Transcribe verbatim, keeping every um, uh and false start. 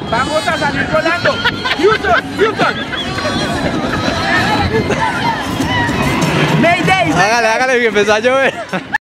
Vamos a salir volando. Houston, Houston. Mayday. Hágale, hágale que empezó a llover.